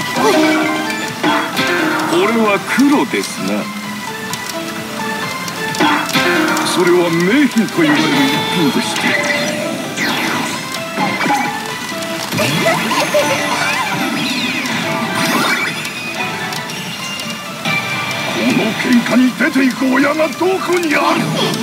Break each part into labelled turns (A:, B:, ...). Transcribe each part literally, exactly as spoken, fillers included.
A: これは黒ですな。それは名品と言われる一品でして。この喧嘩に出ていく親がどこにある。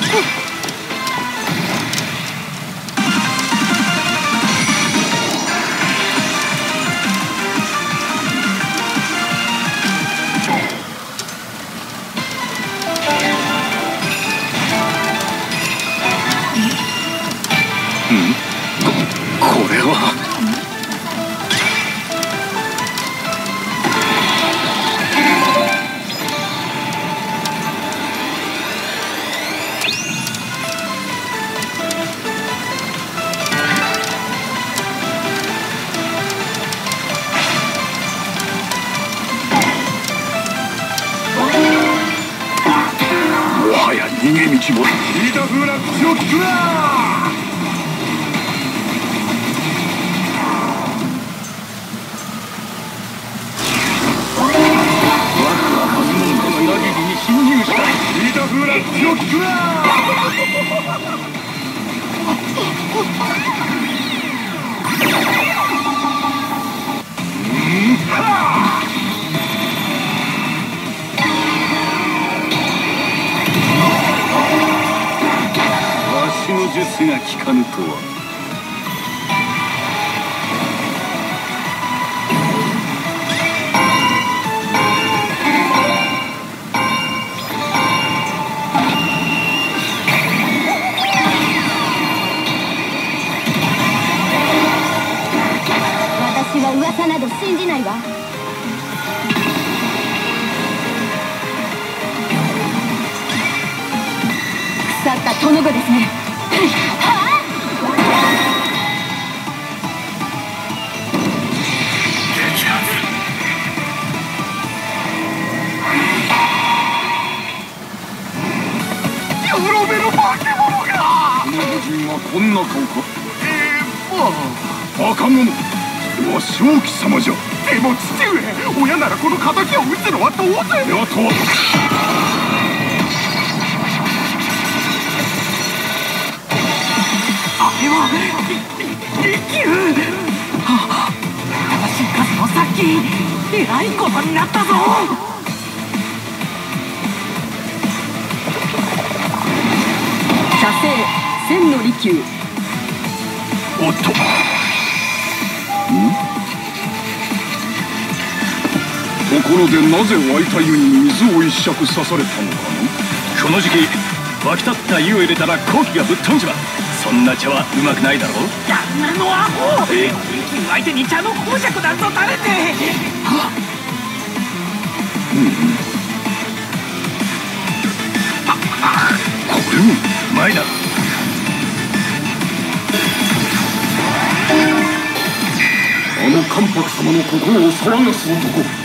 A: これはもはや逃げ道も。聞いた風な口を聞くな。聞いた風な口を聞くな。うんはあ。わしの術が効かぬとは。
B: 噂など信じないわ。腐った殿子ですね。よろめの化け物が。この御人はこんな顔か。えー、まあバカ者。わし正気様じゃ。でも父上、親ならこの敵を討つのは当然。やとあれは利休。正しい数のさっきえらいことになったぞ。
C: 射精千の利休。
A: おっと。ところでなぜ湧いた湯に水を一尺刺されたのかな。
D: この時期湧き立った湯を入れたら好気がぶっ飛んじまう。そんな茶はうまくないだろう。
E: 旦那のアホ。利休相手に茶の講釈なんぞ垂れて。はっ、
A: うん、ああこれもうまいな。あの関白様の心を騒がす男。